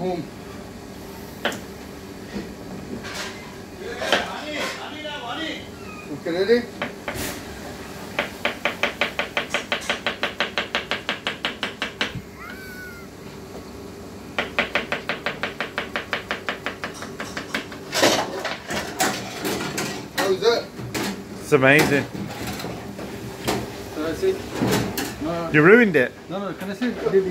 home. Okay, ready? How is that? It's amazing. Can I see? No. You ruined it. No, can I see?